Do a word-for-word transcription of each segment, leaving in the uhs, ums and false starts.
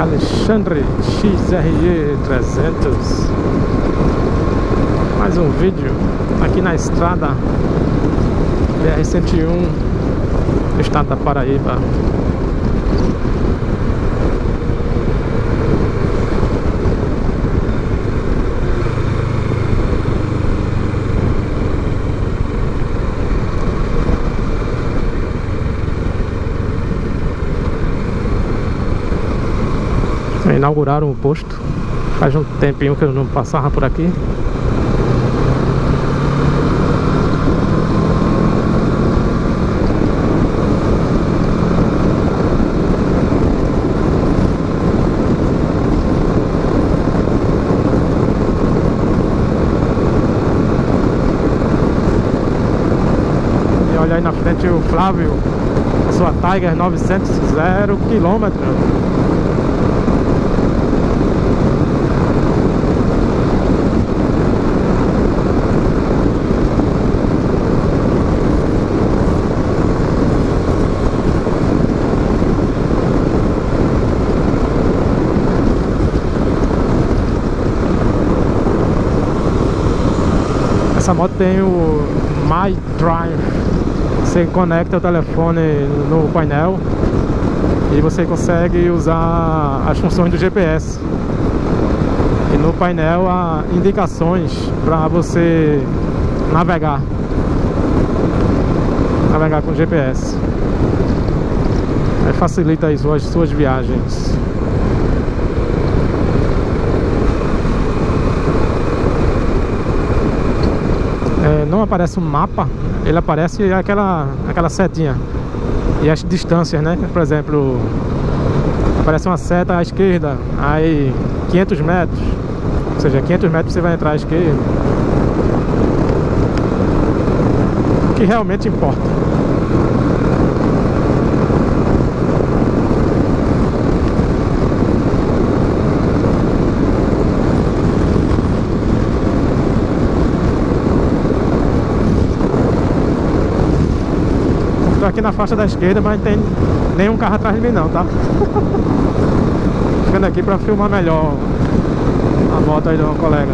Alexandre X R E trezentos. Mais um vídeo aqui na estrada B R cento e um, estado da Paraíba. Inauguraram o posto. Faz um tempinho que eu não passava por aqui. E olha aí na frente o Flávio, a sua Tiger novecentos, zero quilômetro. Essa moto tem o My Drive. Você conecta o telefone no painel e você consegue usar as funções do G P S. E no painel há indicações para você navegar. Navegar com G P S. Aí facilita as suas, suas viagens. É, não aparece um mapa, ele aparece aquela, aquela setinha e as distâncias, né? Por exemplo, aparece uma seta à esquerda, aí quinhentos metros, ou seja, quinhentos metros você vai entrar à esquerda. O que realmente importa. Tô aqui na faixa da esquerda, mas não tem nenhum carro atrás de mim não, tá? Ficando aqui pra filmar melhor a moto aí do meu colega.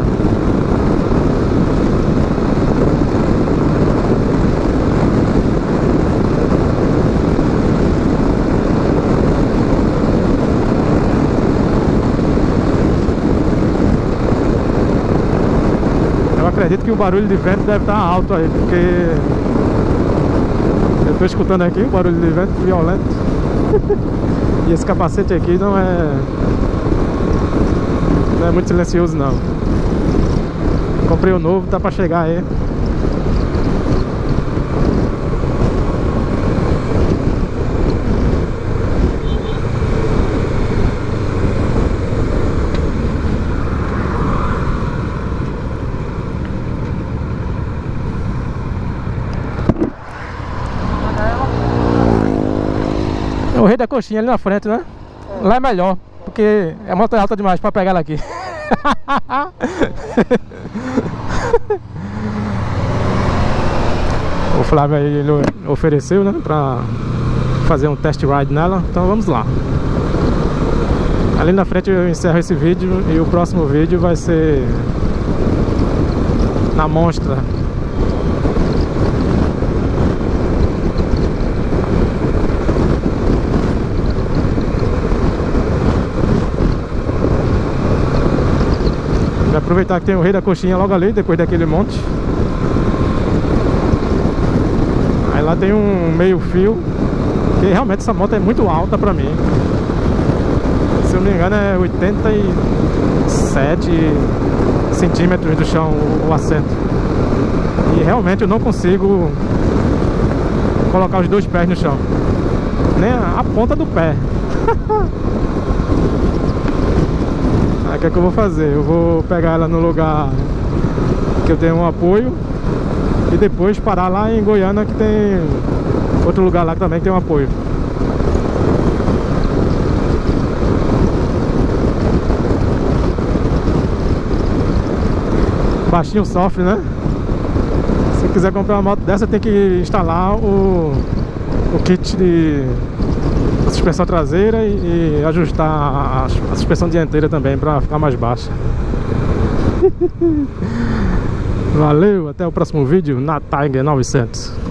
Eu acredito que o barulho de vento deve estar alto aí, porque eu tô escutando aqui um barulho de vento violento. E esse capacete aqui não é Não é muito silencioso não. Comprei o novo, tá pra chegar aí. O rei da coxinha ali na frente, né? É. Lá é melhor, porque a moto é alta demais pra pegar ela aqui. O Flávio aí, ele ofereceu, né? Pra fazer um test ride nela. Então vamos lá. Ali na frente eu encerro esse vídeo e o próximo vídeo vai ser na Monstra. Aproveitar que tem o Rei da Coxinha logo ali, depois daquele monte. Aí lá tem um meio fio, que realmente essa moto é muito alta pra mim. Se eu não me engano é oitenta e sete centímetros do chão o, o assento. E realmente eu não consigo colocar os dois pés no chão, nem a, a ponta do pé. Aí o que é que eu vou fazer? Eu vou pegar ela no lugar que eu tenho um apoio e depois parar lá em Goiânia, que tem outro lugar lá que também tem um apoio. Baixinho sofre, né? Se quiser comprar uma moto dessa tem que instalar o, o kit de suspensão traseira e, e ajustar a, a suspensão dianteira também para ficar mais baixa. Valeu, até o próximo vídeo na Tiger novecentos.